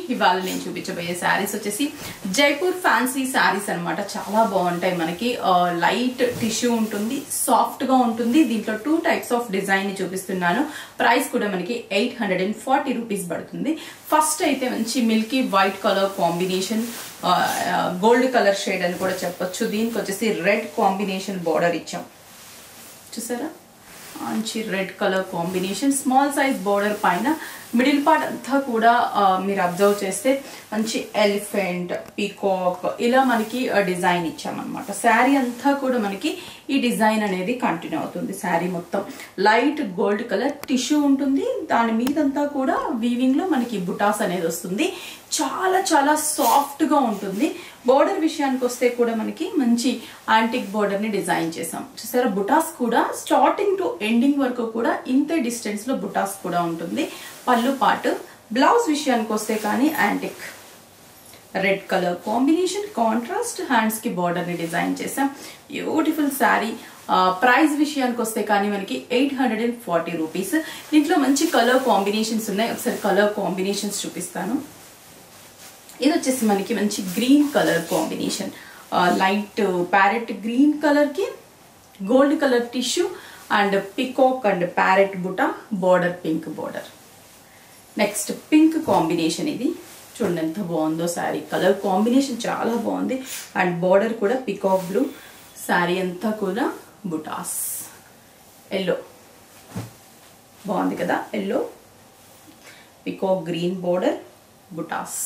ఇవాళ నేను చూపించబోయే శారీస్ వచ్చేసి జైపూర్ ఫ్యాన్సీ శారీస్ అన్నమాట. చాలా బాగుంటాయి. మనకి లైట్ టిష్యూ ఉంటుంది, సాఫ్ట్ గా ఉంటుంది. దీంట్లో 2 టైప్స్ ఆఫ్ డిజైన్ ని చూపిస్తున్నాను. ప్రైస్ కూడా మనకి 840 రూపీస్ పడుతుంది. ఫస్ట్ అయితే మంచి milky white colour combination, gold colour shade అని కూడా చెప్పొచ్చు. దీనికి వచ్చేసి రెడ్ కాంబినేషన్ బార్డర్ ఇచ్చాం, చూసారా? మంచి red colour combination, small size border పైన మిడిల్ పార్ట్ అంతా కూడా మీరు అబ్జర్వ్ చేస్తే మంచి ఎలిఫెంట్, పీకాక్ ఇలా మనకి డిజైన్ ఇచ్చామన్నమాట. శారీ అంతా కూడా మనకి ఈ డిజైన్ అనేది కంటిన్యూ అవుతుంది. శారీ మొత్తం లైట్ గోల్డ్ కలర్ టిష్యూ ఉంటుంది. దాని మీదంతా కూడా వీవింగ్ లో మనకి బుటాస్ అనేది వస్తుంది. చాలా చాలా సాఫ్ట్ గా ఉంటుంది. బోర్డర్ విషయానికి వస్తే కూడా మనకి మంచి యాంటిక్ బోర్డర్ ని డిజైన్ చేసాం, చూసారా? బుటాస్ కూడా స్టార్టింగ్ టు ఎండింగ్ వరకు కూడా ఇంతే డిస్టెన్స్ లో బుటాస్ కూడా ఉంటుంది. పళ్ళు పాటు. బ్లౌజ్ విషయానికి వస్తే కానీ antique red colour combination, contrast hands కి బోర్డర్ ని డిజైన్ చేసాం. బ్యూటిఫుల్ శారీ. ప్రైస్ విషయానికి వస్తే కానీ మనకి 840 రూపీస్. దీంట్లో మంచి కలర్ కాంబినేషన్స్ ఉన్నాయి. ఒకసారి కలర్ కాంబినేషన్స్ చూపిస్తాను. ఇది వచ్చేసి మనకి మంచి green colour combination, light parrot green colour కి gold colour tissue and peacock and parrot బుటా, border pink border. Next pink combination. ఇది చూడండి ఎంత బాగుందో శారీ. కలర్ కాంబినేషన్ చాలా బాగుంది. అండ్ బోర్డర్ కూడా పికాక్ బ్లూ. శారీ అంతా కూడా బుటాస్. ఎల్లో బాగుంది కదా, ఎల్లో పికాక్ గ్రీన్ బోర్డర్, బుటాస్.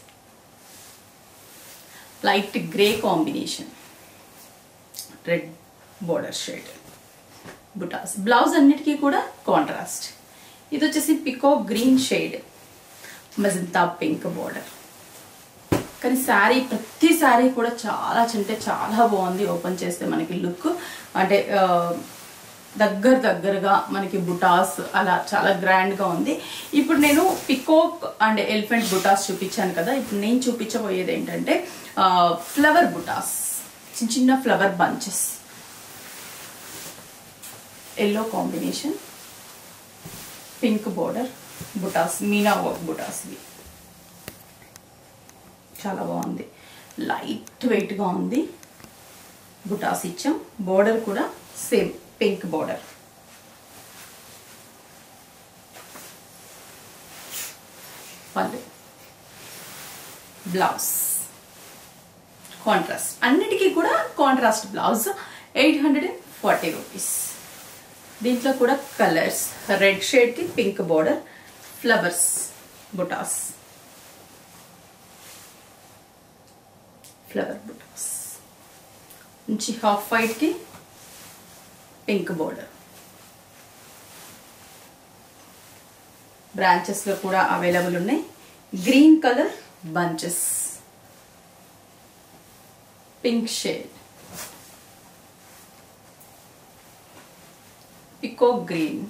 Light grey combination, red border shade, బుటాస్. బ్లౌజ్ అన్నిటికీ కూడా కాంట్రాస్ట్. ఇది వచ్చేసి peacock green shade, magenta pink border. కానీ శారీ ప్రతి శారీ కూడా చాలా అంటే చాలా బాగుంది. ఓపెన్ చేస్తే మనకి లుక్ అంటే దగ్గరగా మనకి బుటాస్ అలా చాలా గ్రాండ్ గా ఉంది. ఇప్పుడు నేను పికాక్ అండ్ ఎలిఫెంట్ బుటాస్ చూపించాను కదా. ఇప్పుడు నేను చూపించబోయేది ఏంటంటే ఫ్లవర్ బుటాస్, చిన్న చిన్న flower bunches. Yellow combination, pink border, బుటాస్, మీనా వర్క్ బుటాస్. ఇవి చాలా బాగుంది. లైట్ వెయిట్ గా ఉంది. బుటాస్ ఇచ్చాం. బోర్డర్ కూడా సేమ్ పింక్ బోర్డర్. పళ్ళు, బ్లౌజ్ కాంట్రాస్ట్. అన్నిటికీ కూడా కాంట్రాస్ట్ బ్లౌజ్. 840 రూపీస్. దీంట్లో కూడా కలర్స్, రెడ్ షేడ్ కి పింక్ బోర్డర్, ఫ్లవర్స్, బుటాస్, ఫ్లవర్ బుటాస్. మంచి హాఫ్ వైట్ కి పింక్ బోర్డర్. బ్రాంచెస్ లో కూడా అవైలబుల్ ఉన్నాయి. Green colour bunches, pink shade, peacock green.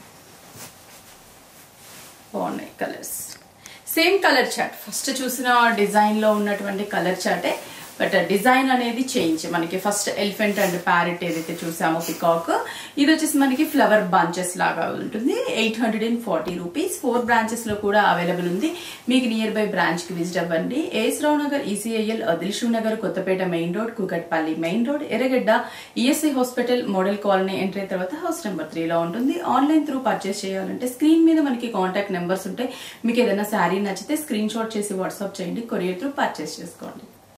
బాగున్నాయి colours. Same colour chart, first చూసిన డిజైన్ లో ఉన్నటువంటి కలర్ చార్టే, బట్ డిజైన్ అనేది చేంజ్. మనకి ఫస్ట్ ఎలిఫెంట్ అండ్ ప్యారెట్ ఏదైతే చూసామో పికాక్, ఇది వచ్చేసి మనకి ఫ్లవర్ బంచెస్ లాగా ఉంటుంది. 840 రూపీస్. 4 బ్రాంచెస్ లో కూడా అవైలబుల్ ఉంది. మీకు నియర్ బై బ్రాంచ్ కి విజిట్ అవ్వండి. AS Rao Nagar, ECIL, Dilsukh Nagar, Kothapet main road, Kukatpally main road, Erragadda, ESI hospital, model colony entry తర్వాత హౌస్ నెంబర్ 3 లో ఉంటుంది. ఆన్లైన్ త్రూ పర్చేస్ చేయాలంటే స్క్రీన్ మీద మనకి కాంటాక్ట్ నెంబర్స్ ఉంటాయి. మీకు ఏదైనా శారీ నచ్చితే స్క్రీన్ షాట్ చేసి వాట్సాప్ చేయండి. కొరియర్ త్రూ పర్చేస్ చేసుకోండి.